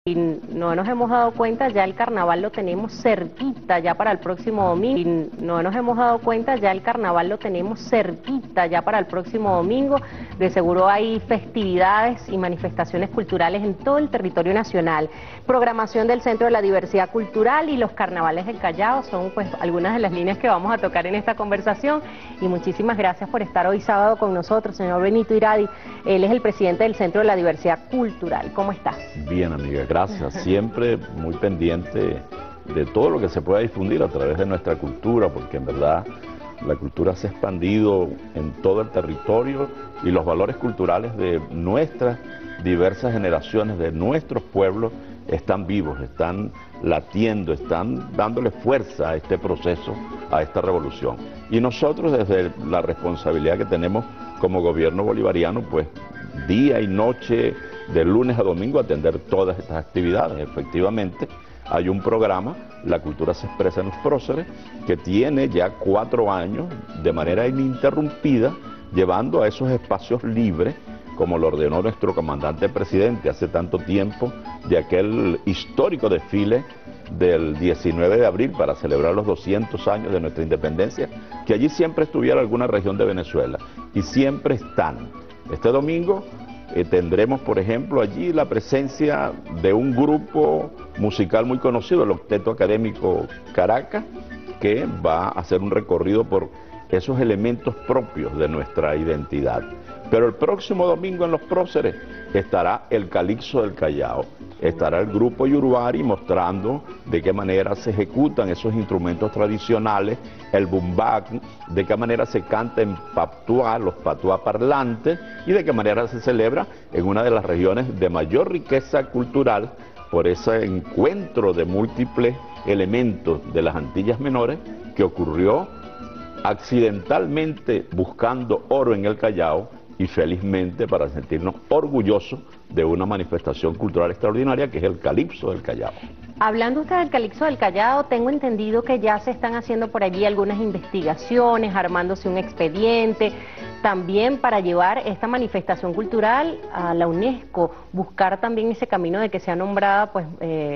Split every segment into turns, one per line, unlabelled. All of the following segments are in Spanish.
Y no nos hemos dado cuenta, ya el carnaval lo tenemos cerquita ya para el próximo domingo. Y no nos hemos dado cuenta, ya el carnaval lo tenemos cerquita ya para el próximo domingo. De seguro hay festividades y manifestaciones culturales en todo el territorio nacional. Programación del Centro de la Diversidad Cultural y los carnavales del Callao son pues algunas de las líneas que vamos a tocar en esta conversación. Y muchísimas gracias por estar hoy sábado con nosotros, señor Benito Iradi. Él es el presidente del Centro de la Diversidad Cultural. ¿Cómo estás?
Bien, amiga, gracias. Siempre muy pendiente de todo lo que se pueda difundir a través de nuestra cultura, porque en verdad la cultura se ha expandido en todo el territorio y los valores culturales de nuestras diversas generaciones, de nuestros pueblos, están vivos, están latiendo, están dándole fuerza a este proceso, a esta revolución. Y nosotros, desde la responsabilidad que tenemos como gobierno bolivariano, pues día y noche, de lunes a domingo, atender todas estas actividades. Efectivamente, hay un programa, La Cultura se Expresa en los Próceres, que tiene ya 4 años de manera ininterrumpida, llevando a esos espacios libres, como lo ordenó nuestro comandante presidente hace tanto tiempo, de aquel histórico desfile del 19 de abril para celebrar los 200 años de nuestra independencia, que allí siempre estuviera alguna región de Venezuela, y siempre están. Este domingo tendremos, por ejemplo, allí la presencia de un grupo musical muy conocido, el Octeto Académico Caracas, que va a hacer un recorrido por esos elementos propios de nuestra identidad. Pero el próximo domingo en Los Próceres estará el Calixto del Callao, estará el grupo Yurvari mostrando de qué manera se ejecutan esos instrumentos tradicionales, el bumbak, de qué manera se canta en patuá, los patuá parlantes, y de qué manera se celebra en una de las regiones de mayor riqueza cultural por ese encuentro de múltiples elementos de las Antillas Menores que ocurrió accidentalmente buscando oro en el Callao, y felizmente para sentirnos orgullosos de una manifestación cultural extraordinaria que es el Calixto del Callao.
Hablando usted del Calixto del Callao, tengo entendido que ya se están haciendo por allí algunas investigaciones, armándose un expediente, también para llevar esta manifestación cultural a la UNESCO, buscar también ese camino de que sea nombrada pues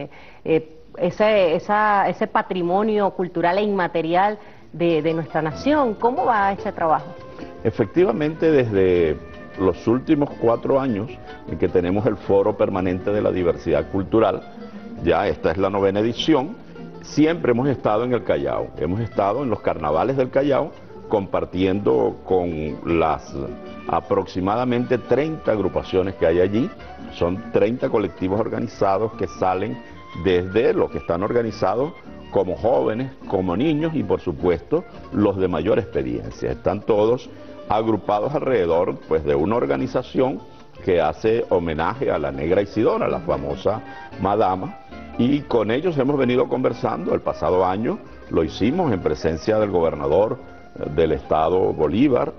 ese patrimonio cultural e inmaterial de nuestra nación. ¿Cómo va ese trabajo?
Efectivamente, desde los últimos 4 años en que tenemos el Foro Permanente de la Diversidad Cultural, ya esta es la 9ª edición, siempre hemos estado en el Callao, hemos estado en los carnavales del Callao, compartiendo con las aproximadamente 30 agrupaciones que hay allí. Son 30 colectivos organizados que salen desde los que están organizados como jóvenes, como niños y por supuesto los de mayor experiencia. Están todos agrupados alrededor pues de una organización que hace homenaje a la Negra Isidora, la famosa madama, y con ellos hemos venido conversando. El pasado año lo hicimos en presencia del gobernador del estado Bolívar,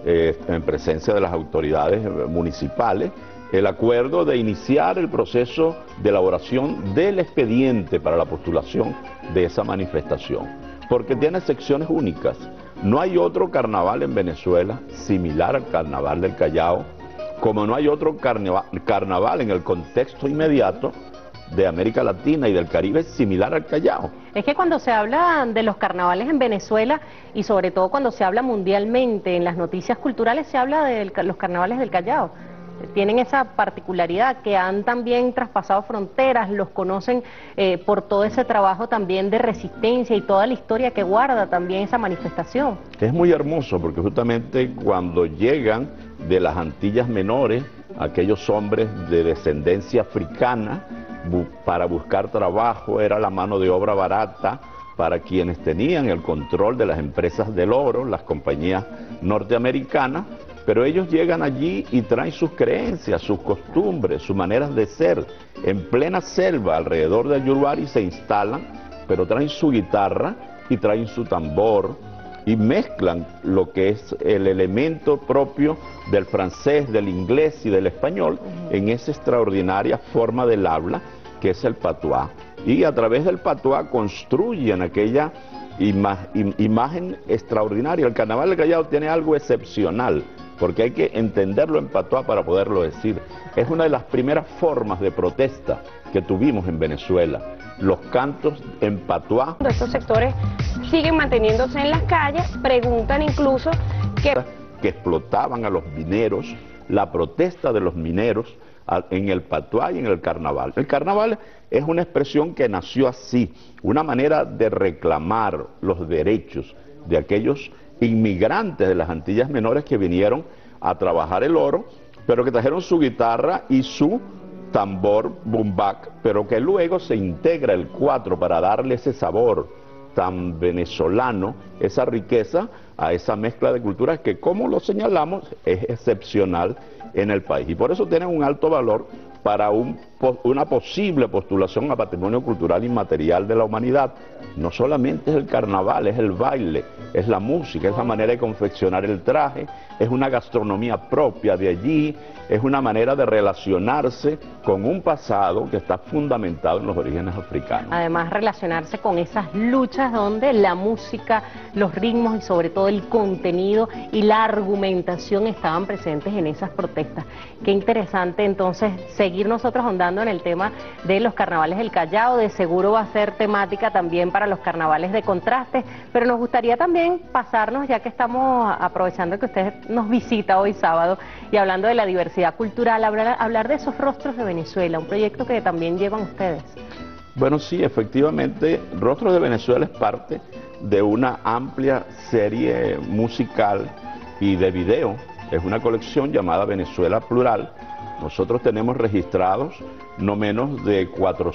en presencia de las autoridades municipales, el acuerdo de iniciar el proceso de elaboración del expediente para la postulación de esa manifestación, porque tiene secciones únicas. No hay otro carnaval en Venezuela similar al carnaval del Callao, como no hay otro carnaval en el contexto inmediato de América Latina y del Caribe similar al Callao.
Es que cuando se habla de los carnavales en Venezuela y sobre todo cuando se habla mundialmente en las noticias culturales, se habla de los carnavales del Callao. Tienen esa particularidad que han también traspasado fronteras, los conocen por todo ese trabajo también de resistencia y toda la historia que guarda también esa manifestación.
Es muy hermoso porque justamente cuando llegan de las Antillas Menores, aquellos hombres de descendencia africana, para buscar trabajo, era la mano de obra barata para quienes tenían el control de las empresas del oro, las compañías norteamericanas, pero ellos llegan allí y traen sus creencias, sus costumbres, sus maneras de ser. En plena selva, alrededor del Yurvari, se instalan, pero traen su guitarra y traen su tambor y mezclan lo que es el elemento propio del francés, del inglés y del español en esa extraordinaria forma del habla que es el patuá. Y a través del patuá construyen aquella imagen extraordinaria. El Carnaval del Callao tiene algo excepcional, porque hay que entenderlo en patuá para poderlo decir. Es una de las primeras formas de protesta que tuvimos en Venezuela, los cantos en patuá.
Estos sectores siguen manteniéndose en las calles, preguntan incluso
que explotaban a los mineros, la protesta de los mineros en el patuá y en el carnaval. El carnaval es una expresión que nació así, una manera de reclamar los derechos de aquellos inmigrantes de las Antillas Menores que vinieron a trabajar el oro, pero que trajeron su guitarra y su tambor bumbac, pero que luego se integra el cuatro para darle ese sabor tan venezolano, esa riqueza a esa mezcla de culturas que, como lo señalamos, es excepcional en el país. Y por eso tienen un alto valor para una posible postulación a Patrimonio Cultural Inmaterial de la Humanidad. No solamente es el carnaval, es el baile, es la música, es la manera de confeccionar el traje, es una gastronomía propia de allí, es una manera de relacionarse con un pasado que está fundamentado en los orígenes africanos.
Además, relacionarse con esas luchas donde la música, los ritmos y sobre todo el contenido y la argumentación estaban presentes en esas protestas. Qué interesante entonces seguir nosotros ahondando en el tema de los carnavales del Callao. De seguro va a ser temática también para los carnavales de contraste, pero nos gustaría también pasarnos, ya que estamos aprovechando que usted nos visita hoy sábado y hablando de la diversidad cultural, hablar de esos rostros de Venezuela, un proyecto que también llevan ustedes.
Bueno, sí, efectivamente, Rostros de Venezuela es parte de una amplia serie musical y de video. Es una colección llamada Venezuela Plural. Nosotros tenemos registrados no menos de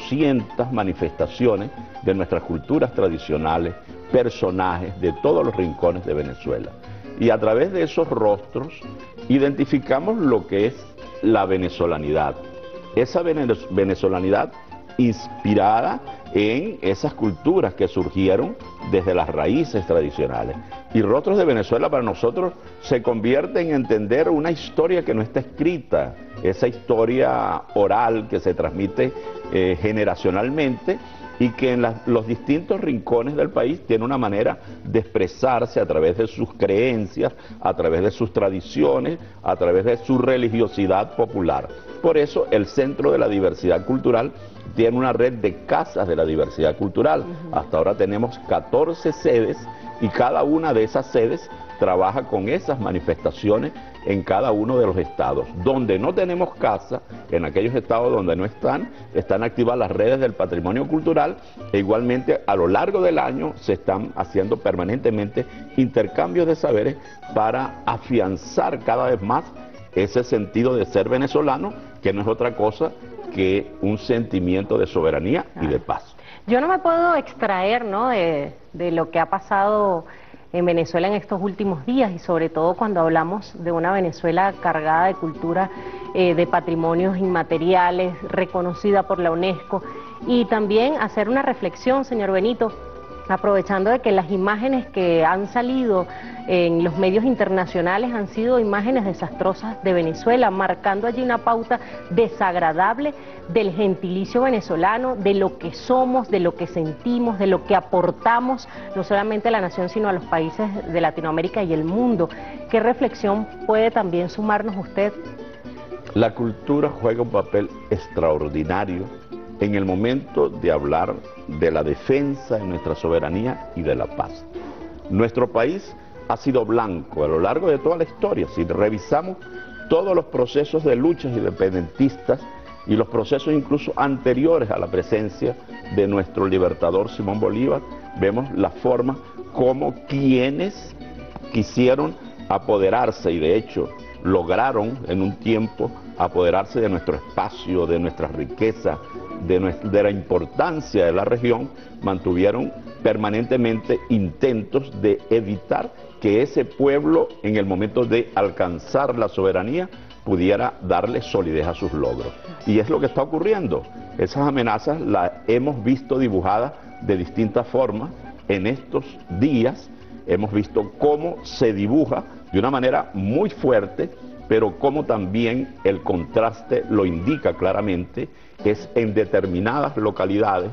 400 manifestaciones de nuestras culturas tradicionales, personajes de todos los rincones de Venezuela. Y a través de esos rostros identificamos lo que es la venezolanidad. Esa venezolanidad inspirada en esas culturas que surgieron desde las raíces tradicionales. Y Rostros de Venezuela para nosotros se convierte en entender una historia que no está escrita, esa historia oral que se transmite generacionalmente y que en los distintos rincones del país tiene una manera de expresarse a través de sus creencias, a través de sus tradiciones, a través de su religiosidad popular. Por eso el Centro de la Diversidad Cultural tiene una red de casas de la diversidad cultural. Hasta ahora tenemos 14 sedes y cada una de esas sedes trabaja con esas manifestaciones en cada uno de los estados. Donde no tenemos casa, en aquellos estados donde no están activas las redes del patrimonio cultural e igualmente a lo largo del año se están haciendo permanentemente intercambios de saberes para afianzar cada vez más ese sentido de ser venezolano, que no es otra cosa que un sentimiento de soberanía y de paz.
Yo no me puedo extraer, ¿no?, de lo que ha pasado en Venezuela en estos últimos días y sobre todo cuando hablamos de una Venezuela cargada de cultura, de patrimonios inmateriales, reconocida por la UNESCO, y también hacer una reflexión, señor Benito, aprovechando de que las imágenes que han salido en los medios internacionales han sido imágenes desastrosas de Venezuela, marcando allí una pauta desagradable del gentilicio venezolano, de lo que somos, de lo que sentimos, de lo que aportamos, no solamente a la nación, sino a los países de Latinoamérica y el mundo. ¿Qué reflexión puede también sumarnos usted?
La cultura juega un papel extraordinario en el momento de hablar de la defensa de nuestra soberanía y de la paz. Nuestro país ha sido blanco a lo largo de toda la historia. Si revisamos todos los procesos de luchas independentistas y los procesos incluso anteriores a la presencia de nuestro libertador Simón Bolívar, vemos la forma como quienes quisieron apoderarse y de hecho lograron en un tiempo apoderarse de nuestro espacio, de nuestra riqueza, de la importancia de la región, mantuvieron permanentemente intentos de evitar que ese pueblo en el momento de alcanzar la soberanía pudiera darle solidez a sus logros. Y es lo que está ocurriendo. Esas amenazas las hemos visto dibujadas de distintas formas en estos días. Hemos visto cómo se dibuja de una manera muy fuerte, pero cómo también el contraste lo indica claramente, es en determinadas localidades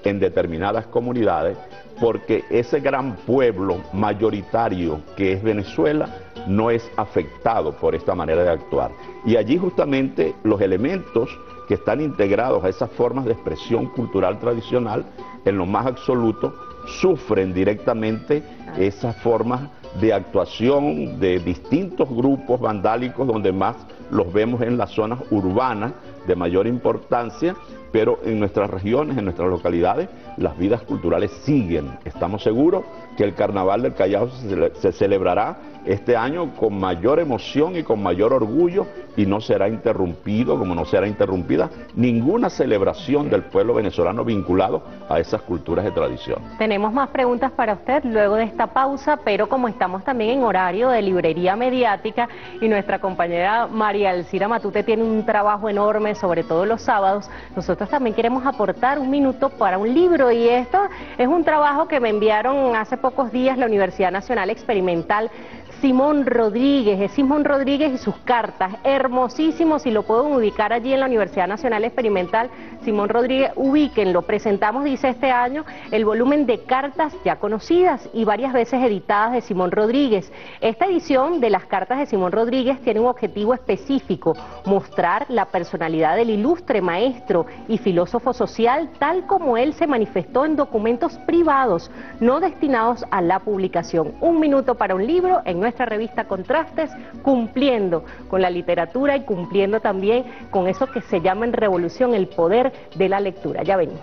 en determinadas comunidades, porque ese gran pueblo mayoritario que es Venezuela no es afectado por esta manera de actuar. Y allí justamente los elementos que están integrados a esas formas de expresión cultural tradicional, en lo más absoluto, sufren directamente esas formas de actuación de distintos grupos vandálicos, donde más los vemos en las zonas urbanas de mayor importancia, pero en nuestras regiones, en nuestras localidades, las vidas culturales siguen. Estamos seguros que el Carnaval del Callao se celebrará este año con mayor emoción y con mayor orgullo, y no será interrumpido, como no será interrumpida ninguna celebración del pueblo venezolano vinculado a esas culturas de tradición.
Tenemos más preguntas para usted luego de esta pausa, pero como estamos también en horario de librería mediática y nuestra compañera María Elcira Matute tiene un trabajo enorme, sobre todo los sábados, nosotros también queremos aportar un minuto para un libro, y esto es un trabajo que me enviaron hace pocos días la Universidad Nacional Experimental Simón Rodríguez, es Simón Rodríguez y sus cartas, hermosísimo. Si lo pueden ubicar allí en la Universidad Nacional Experimental Simón Rodríguez, ubíquenlo. Presentamos, dice, este año el volumen de cartas ya conocidas y varias veces editadas de Simón Rodríguez. Esta edición de las cartas de Simón Rodríguez tiene un objetivo específico: mostrar la personalidad del ilustre maestro y filósofo social tal como él se manifestó en documentos privados, no destinados a la publicación. Un minuto para un libro en nuestra revista Contrastes, cumpliendo con la literatura y cumpliendo también con eso que se llama en revolución el poder de la lectura. Ya venimos.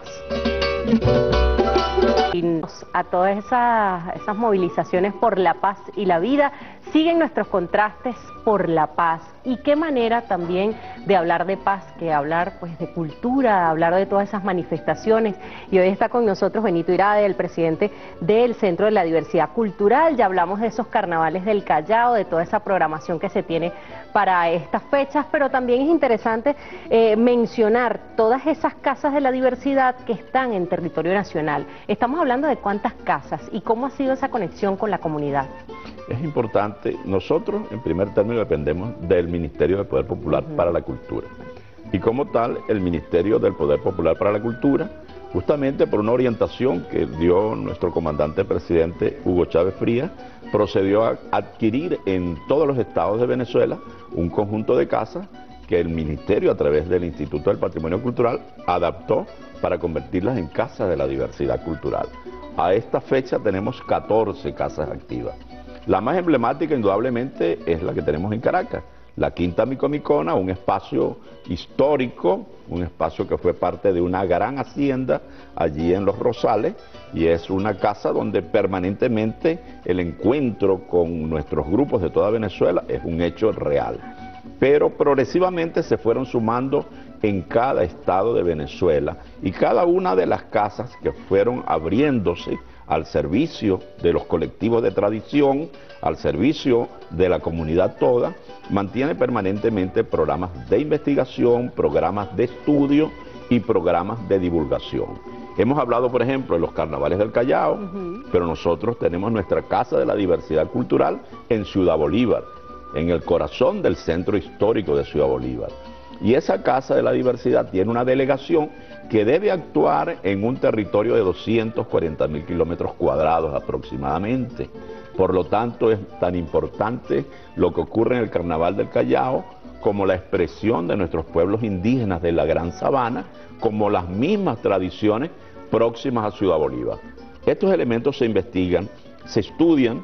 Y a todas esas movilizaciones por la paz y la vida, siguen nuestros contrastes por la paz. Y qué manera también de hablar de paz que hablar pues de cultura, hablar de todas esas manifestaciones. Y hoy está con nosotros Benito Irade, el presidente del Centro de la Diversidad Cultural. Ya hablamos de esos carnavales del Callao, de toda esa programación que se tiene para estas fechas, pero también es interesante mencionar todas esas casas de la diversidad que están en territorio nacional. Estamos hablando de cuántas casas y cómo ha sido esa conexión con la comunidad.
Es importante, nosotros en primer término dependemos del Ministerio del Poder Popular para la Cultura. Y como tal, el Ministerio del Poder Popular para la Cultura, justamente por una orientación que dio nuestro comandante presidente Hugo Chávez Frías, procedió a adquirir en todos los estados de Venezuela un conjunto de casas que el Ministerio, a través del Instituto del Patrimonio Cultural, adaptó para convertirlas en casas de la diversidad cultural. A esta fecha tenemos 14 casas activas. La más emblemática, indudablemente, es la que tenemos en Caracas, la Quinta Micomicona, un espacio histórico, un espacio que fue parte de una gran hacienda allí en Los Rosales, y es una casa donde permanentemente el encuentro con nuestros grupos de toda Venezuela es un hecho real. Pero progresivamente se fueron sumando en cada estado de Venezuela, y cada una de las casas que fueron abriéndose al servicio de los colectivos de tradición, al servicio de la comunidad toda, mantiene permanentemente programas de investigación, programas de estudio y programas de divulgación. Hemos hablado, por ejemplo, de los carnavales del Callao, pero nosotros tenemos nuestra Casa de la Diversidad Cultural en Ciudad Bolívar, en el corazón del centro histórico de Ciudad Bolívar. Y esa Casa de la Diversidad tiene una delegación que debe actuar en un territorio de 240.000 kilómetros cuadrados aproximadamente. Por lo tanto, es tan importante lo que ocurre en el Carnaval del Callao como la expresión de nuestros pueblos indígenas de la Gran Sabana, como las mismas tradiciones próximas a Ciudad Bolívar. Estos elementos se investigan, se estudian,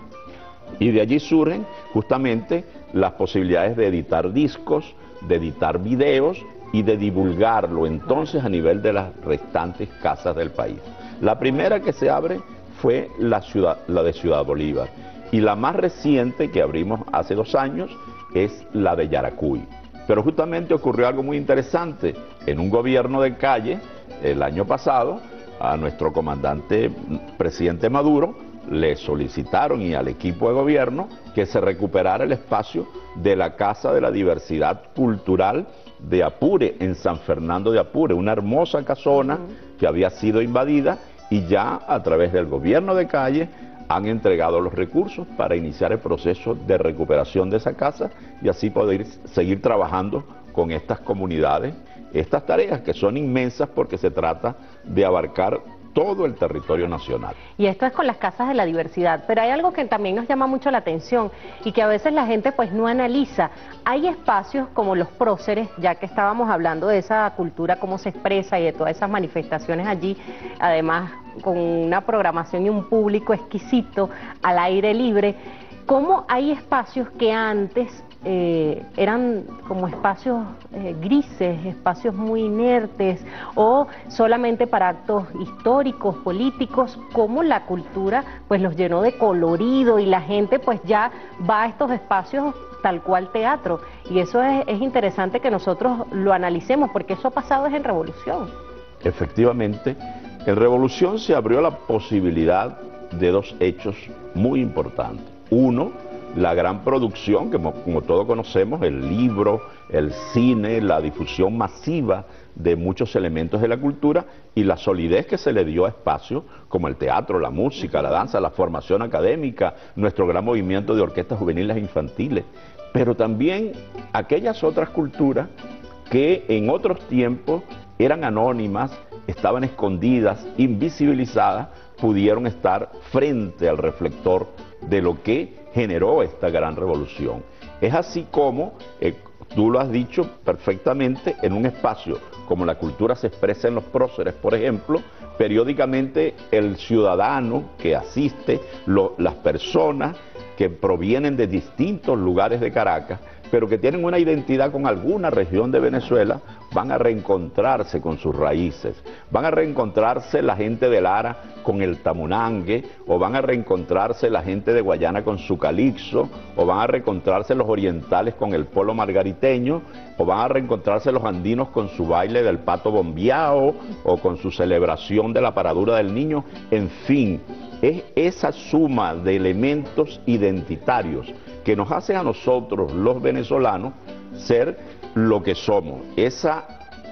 y de allí surgen justamente las posibilidades de editar discos, de editar videos y de divulgarlo entonces a nivel de las restantes casas del país. La primera que se abre fue la de Ciudad Bolívar, y la más reciente que abrimos hace 2 años es la de Yaracuy. Pero justamente ocurrió algo muy interesante. En un gobierno de calle, el año pasado, a nuestro comandante presidente Maduro le solicitaron, y al equipo de gobierno, que se recuperara el espacio de la Casa de la Diversidad Cultural de Apure, en San Fernando de Apure, una hermosa casona que había sido invadida, y ya a través del gobierno de calle han entregado los recursos para iniciar el proceso de recuperación de esa casa y así poder seguir trabajando con estas comunidades, estas tareas que son inmensas porque se trata de abarcar todo el territorio nacional.
Y esto es con las casas de la diversidad, pero hay algo que también nos llama mucho la atención y que a veces la gente pues no analiza. Hay espacios como los próceres, ya que estábamos hablando de esa cultura, cómo se expresa y de todas esas manifestaciones allí, además con una programación y un público exquisito al aire libre. ¿Cómo hay espacios que antes eran como espacios grises, espacios muy inertes o solamente para actos históricos, políticos, como la cultura pues los llenó de colorido y la gente pues ya va a estos espacios tal cual teatro? Y eso es interesante que nosotros lo analicemos, porque eso ha pasado desde en Revolución.
Efectivamente, en Revolución se abrió la posibilidad de dos hechos muy importantes. Uno, la gran producción, que como todos conocemos, el libro, el cine, la difusión masiva de muchos elementos de la cultura y la solidez que se le dio a espacios como el teatro, la música, la danza, la formación académica, nuestro gran movimiento de orquestas juveniles e infantiles, pero también aquellas otras culturas que en otros tiempos eran anónimas, estaban escondidas, invisibilizadas, pudieron estar frente al reflector de lo que generó esta gran revolución. Es así como, tú lo has dicho perfectamente, en un espacio como la cultura se expresa en los próceres, por ejemplo, periódicamente el ciudadano que asiste, las personas que provienen de distintos lugares de Caracas, pero que tienen una identidad con alguna región de Venezuela, van a reencontrarse con sus raíces, van a reencontrarse la gente de Lara con el tamunangue, o van a reencontrarse la gente de Guayana con su calipso, o van a reencontrarse los orientales con el polo margariteño, o van a reencontrarse los andinos con su baile del pato bombeado, o con su celebración de la paradura del niño. En fin, es esa suma de elementos identitarios que nos hacen a nosotros los venezolanos ser lo que somos, esa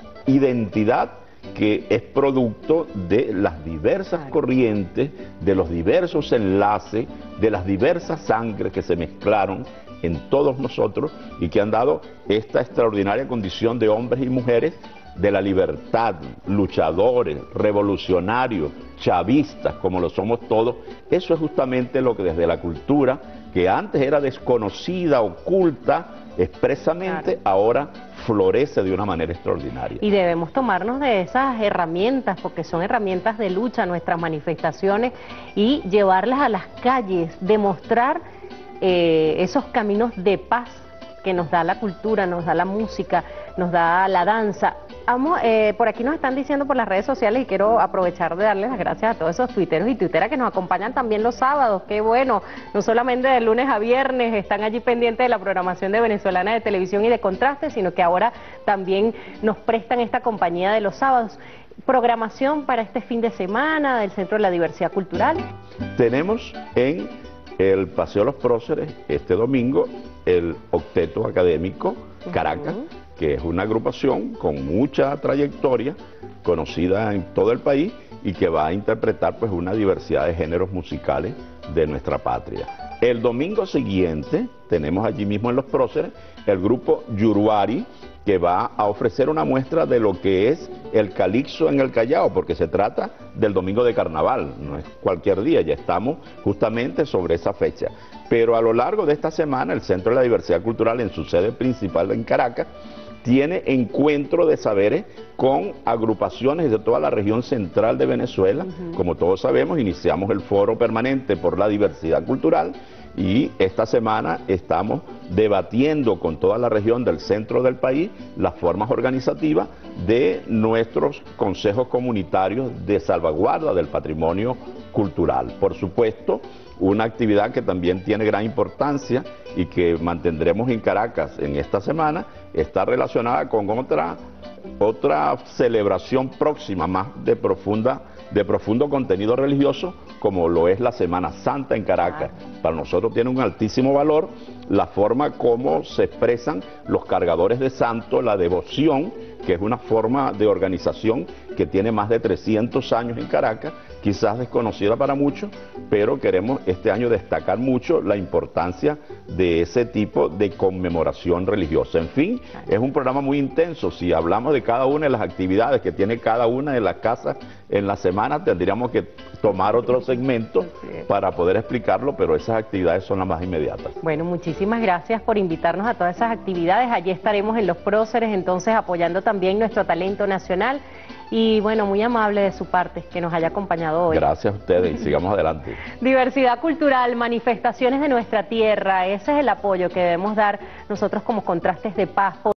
identidad que es producto de las diversas corrientes, de los diversos enlaces, de las diversas sangres que se mezclaron en todos nosotros y que han dado esta extraordinaria condición de hombres y mujeres de la libertad, luchadores, revolucionarios, chavistas, como lo somos todos. Eso es justamente lo que desde la cultura, que antes era desconocida, oculta, expresamente, ahora florece de una manera extraordinaria.
Y debemos tomarnos de esas herramientas, porque son herramientas de lucha, nuestras manifestaciones, y llevarlas a las calles, demostrar esos caminos de paz que nos da la cultura, nos da la música, nos da la danza. Vamos, por aquí nos están diciendo por las redes sociales, y quiero aprovechar de darles las gracias a todos esos tuiteros y tuiteras que nos acompañan también los sábados. Qué bueno, no solamente de lunes a viernes están allí pendientes de la programación de Venezolana de Televisión y de Contraste, sino que ahora también nos prestan esta compañía de los sábados. Programación para este fin de semana del Centro de la Diversidad Cultural.
Tenemos en el Paseo Los Próceres este domingo el Octeto Académico Caracas, que es una agrupación con mucha trayectoria, conocida en todo el país y que va a interpretar pues una diversidad de géneros musicales de nuestra patria. El domingo siguiente tenemos allí mismo en Los Próceres el grupo Yuruari, que va a ofrecer una muestra de lo que es el calipso en el Callao, porque se trata del domingo de carnaval, no es cualquier día, ya estamos justamente sobre esa fecha. Pero a lo largo de esta semana el Centro de la Diversidad Cultural, en su sede principal en Caracas, tiene encuentro de saberes con agrupaciones de toda la región central de Venezuela. Como todos sabemos, iniciamos el Foro Permanente por la Diversidad Cultural y esta semana estamos debatiendo con toda la región del centro del país las formas organizativas de nuestros consejos comunitarios de salvaguarda del patrimonio cultural. Por supuesto, una actividad que también tiene gran importancia y que mantendremos en Caracas en esta semana está relacionada con otra celebración próxima, más de profundo contenido religioso, como lo es la Semana Santa en Caracas. Para nosotros tiene un altísimo valor la forma como se expresan los cargadores de santo, la devoción, que es una forma de organización que tiene más de 300 años en Caracas, quizás desconocida para muchos, pero queremos este año destacar mucho la importancia de ese tipo de conmemoración religiosa. En fin, es un programa muy intenso. Si hablamos de cada una de las actividades que tiene cada una de las casas en la semana tendríamos que tomar otro segmento para poder explicarlo, pero esas actividades son las más inmediatas.
Bueno, muchísimas gracias por invitarnos a todas esas actividades. Allí estaremos en los próceres, entonces apoyando también nuestro talento nacional. Y bueno, muy amable de su parte que nos haya acompañado hoy.
Gracias a ustedes y sigamos adelante.
Diversidad cultural, manifestaciones de nuestra tierra, ese es el apoyo que debemos dar nosotros como Contrastes de Paz.